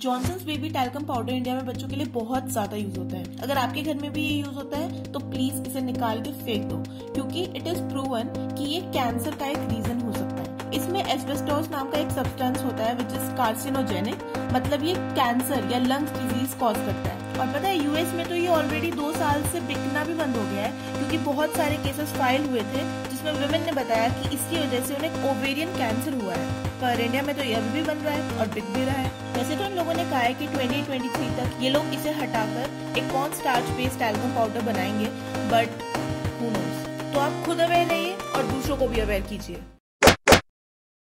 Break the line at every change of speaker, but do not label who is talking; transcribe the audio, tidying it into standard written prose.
Johnson's baby talcum powder India में बच्चों के लिए बहुत ज्यादा यूज होता है। अगर आपके घर में भी ये यूज होता है तो प्लीज इसे निकाल के फेंक दो, क्योंकि इट इज प्रूवन कि ये कैंसर का एक रीजन हो सकता है। इसमें एस्बेस्टोस नाम का एक सब्सटेंस होता है विच इज कार्सिनोजेनिक, मतलब ये कैंसर या लंग्स डिजीज कॉज करता है। और पता है यूएस में तो ये ऑलरेडी 2 साल से बिकना भी बंद हो गया है, क्योंकि बहुत सारे केसेस फाइल हुए थे जिसमें वुमेन ने बताया कि इसकी वजह से उन्हें ओवेरियन कैंसर हुआ है। पर इंडिया में तो ये अभी भी बन रहा है और बिक भी रहा है। वैसे तो इन लोगों ने कहा है कि 2023 तक ये लोग इसे हटाकर एक corn starch based talcum powder बनाएंगे, बट हू नोस। तो आप खुद अवेयर रहिए और दूसरों को भी अवेयर कीजिए।